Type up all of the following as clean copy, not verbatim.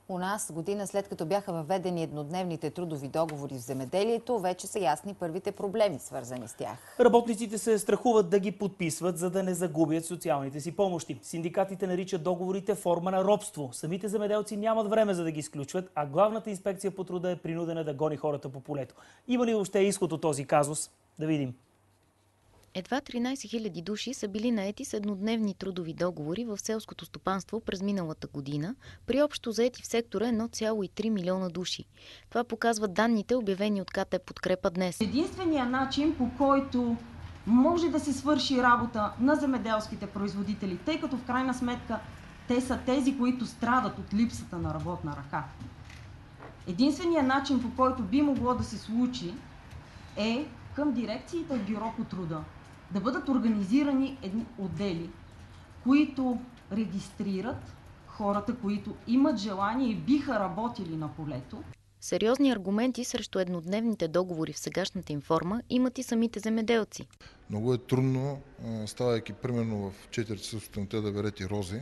У нас година след като бяха въведени еднодневните трудови договори в земеделието, вече са ясни първите проблеми, свързани с тях. Работниците се страхуват да ги подписват, за да не загубят социалните си помощи. Синдикатите наричат договорите форма на робство. Самите земеделци нямат време за да ги изключват, а главната инспекция по труда е принудена да гони хората по полето. Има ли въобще изход от този казус? Да видим. Едва 13 000 души са били наети с еднодневни трудови договори в селското стопанство през миналата година, при общо заети в сектора 1,3 милиона души. Това показват данните, обявени от КТ Подкрепа днес. Единственият начин, по който може да се свърши работа на земеделските производители, тъй като в крайна сметка те са тези, които страдат от липсата на работна ръка. Единственият начин, по който би могло да се случи, е към дирекциите в Бюро по труда да бъдат организирани едни отдели, които регистрират хората, които имат желание и биха работили на полето. Сериозни аргументи срещу еднодневните договори в сегашната им форма имат и самите земеделци. Много е трудно, ставайки примерно в 4 часа сутринта да берете рози,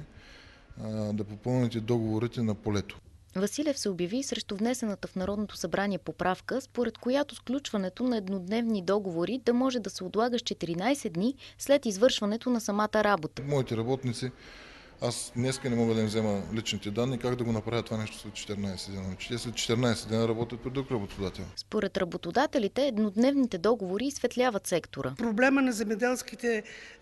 да попълните договорите на полето. Василев се обяви срещу внесената в Народното събрание поправка, според която сключването на еднодневни договори да може да се отлага с 14 дни след извършването на самата работа. Моите работници, аз днеска не мога да им взема личните данни, как да го направя това нещо след 14 дена? Те след 14 дена работят при друг работодател. Според работодателите, еднодневните договори изсветляват сектора. Проблема на земеделските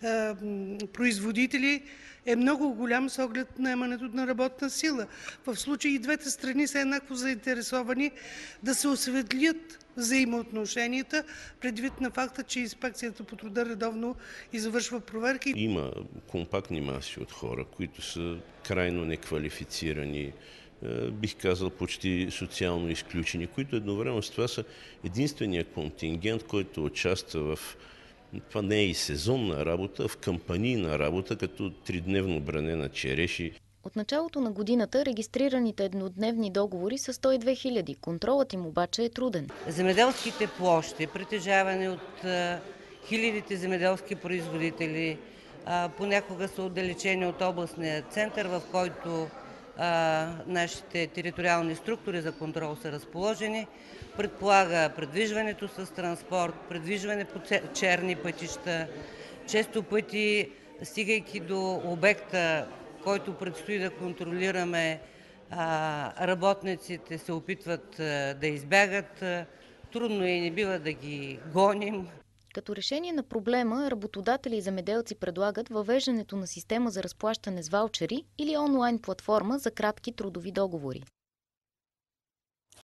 производители е много голям с оглед наемането на работна сила. В случай и двете страни са еднакво заинтересовани да се осветлят взаимоотношенията, предвид на факта, че инспекцията по труда редовно извършва проверки. Има компактни маси от хора, които са крайно неквалифицирани, бих казал почти социално изключени, които едновременно с това са единствения контингент, който участва в това не е и сезонна работа, в кампанийна работа, като тридневно бране на череши. От началото на годината регистрираните еднодневни договори са 102 000. Контролът им обаче е труден. Земеделските площи, притежавани от хилядите земеделски производители, понякога са отдалечени от областния център, в който нашите териториални структури за контрол са разположени. Предполага предвижването с транспорт, предвижване по черни пътища. Често пъти, стигайки до обекта, който предстои да контролираме, работниците се опитват да избягат. Трудно и не бива да ги гоним. Като решение на проблема, работодатели и земеделци предлагат въвеждането на система за разплащане с ваучери или онлайн платформа за кратки трудови договори.